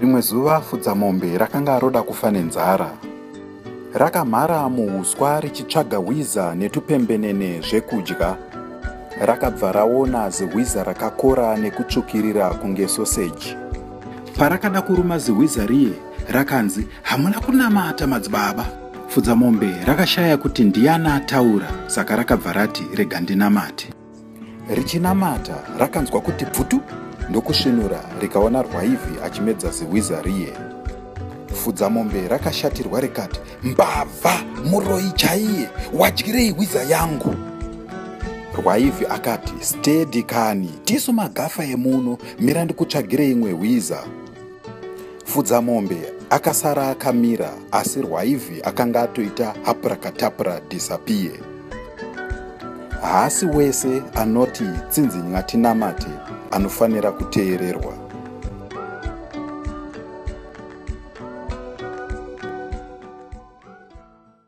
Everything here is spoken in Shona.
Rimwe zuva fudzamombe rakanga roda kufa nenzara. Rakamhara muhuswa richitsvaga hwiza netupembenene zvekudya. Rakabva raona zihwiza rakakora nekutsvukirira kunge soseji. Parakada kuruma zihwiza riye, rakanzi, "Hamuna kunamata madzibaba." Fudzamombe rakashaya kuti ndiani ataura, saka rakabva rati, "Rega ndinamate." Richinamata, rakanzwa kuti bvutu, ndokusvinura rikaona rwaivhi achimedza zihwiza riye. Fudzamombe rakashatirwa rikati, "Mbavha, muroi chaiye, wadyirei hwiza yangu?" Rwaivhi akati, "Steady kani, tisu magafa emuno, mira ndikutsvagire imwe hwiza." Fudzamombe akasara akamira, asi rwaivhi akanga atoita haprakatapra disappear. Haasi wese anoti tsinzinya tinamate anofanira kuteererwa.